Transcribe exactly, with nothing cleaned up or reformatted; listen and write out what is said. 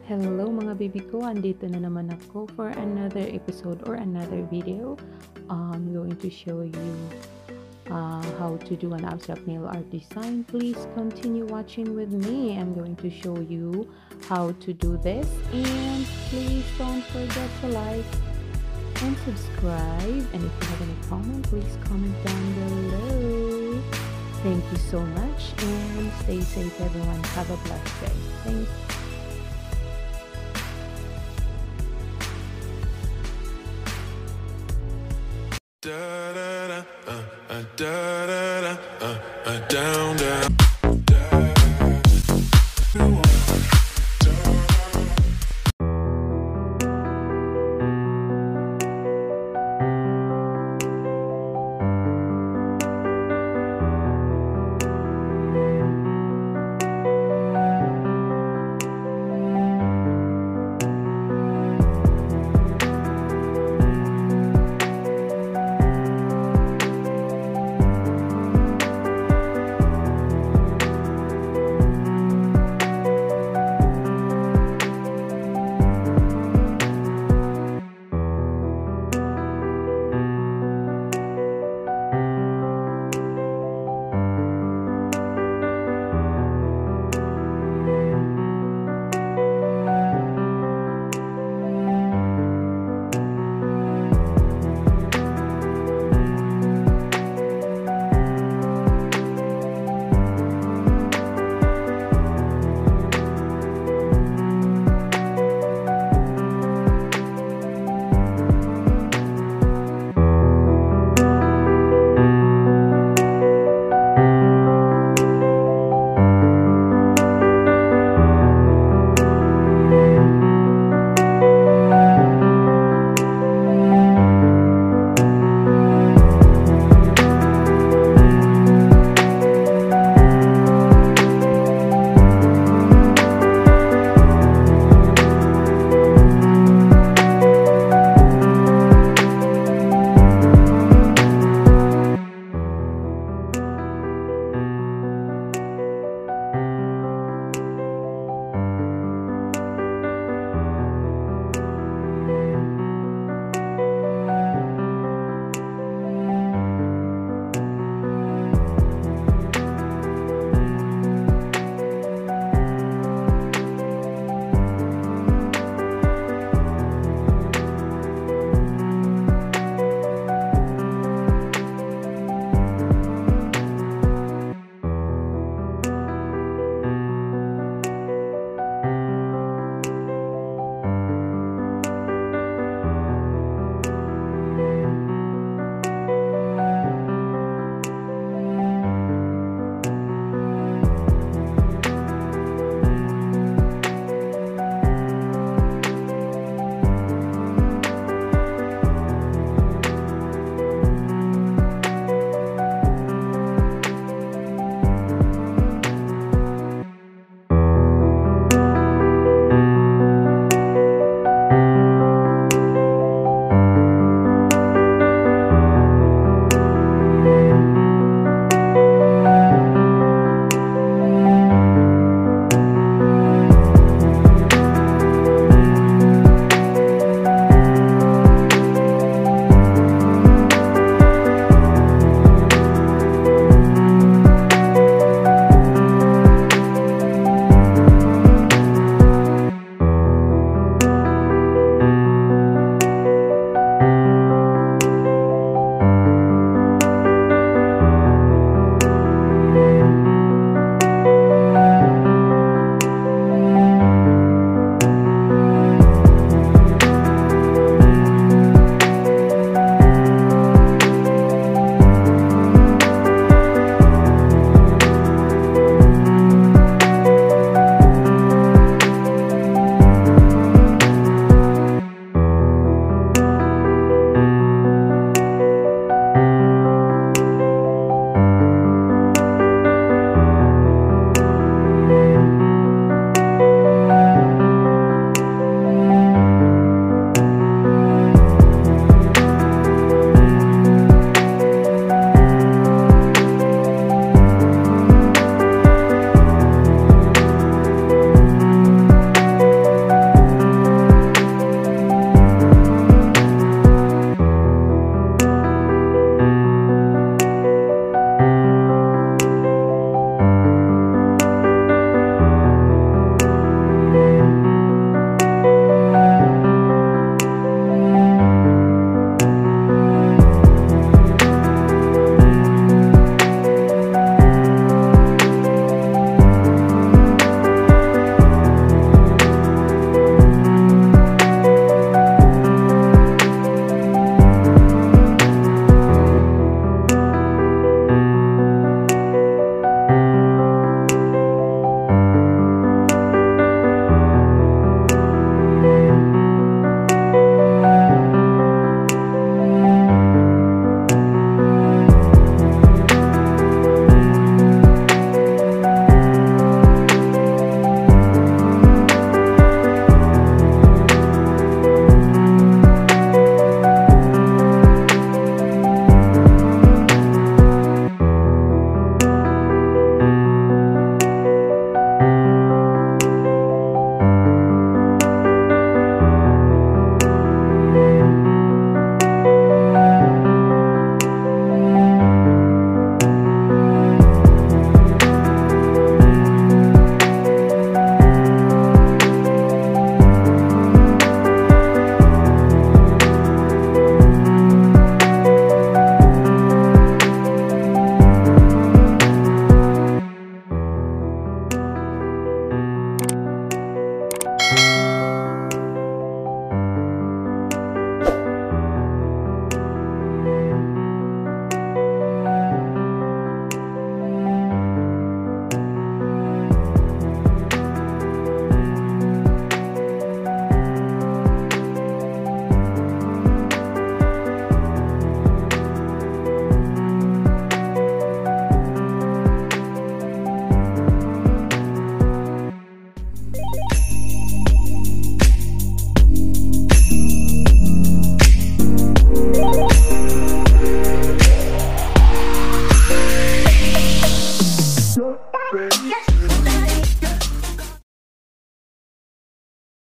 Hello mga baby ko, andito na naman ako for another episode or another video. I'm going to show you uh, how to do an abstract nail art design. Please continue watching with me. I'm going to show you how to do this, and please don't forget to like and subscribe, and if you have any comment, please comment down below. Thank you so much, and stay safe everyone. Have a blessed day. Thanks. Da da da, uh, uh, da da da, uh, uh, down down.